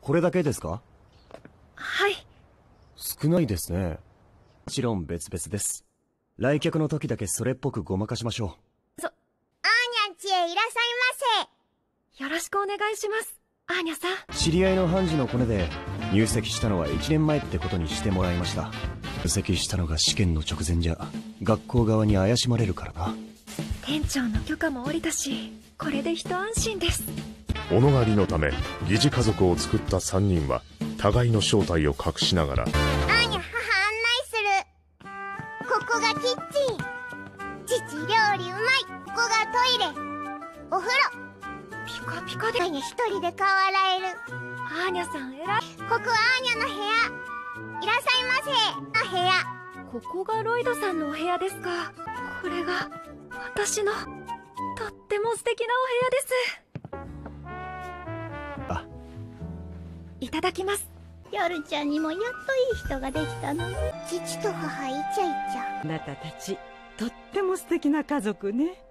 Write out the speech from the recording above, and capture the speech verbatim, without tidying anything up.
これだけですか？ はい。 少ないですね。もちろん別々です。来客の時だけそれっぽくごまかしましょう。 そ、 アーニャんちへいらっしゃいませ。よろしくお願いします、アーニャさん。 知り合いの判事のコネで入籍したのはいちねんまえってことにしてもらいました。入籍したのが試験の直前じゃ学校側に怪しまれるからな。 店長の許可も下りたし、これで一安心です。 小野狩りのため疑似家族を作ったさんにんは互いの正体を隠しながら、 す。アーニャ母案内する。ここがキッチン。父料理うまい。ここがトイレ。お風呂。 ピカピカで。 アーニャ一人で顔洗える。 アーニャさん偉い。 ここはアーニャの部屋。いらっしゃいませ。の部屋。 ここがロイドさんのお部屋ですか。これが私のとっても素敵なお部屋です。 あ、 いただきます。 夜ちゃんにもやっといい人ができたのね。父と母イチャイチャ。 あなたたちとっても素敵な家族ね。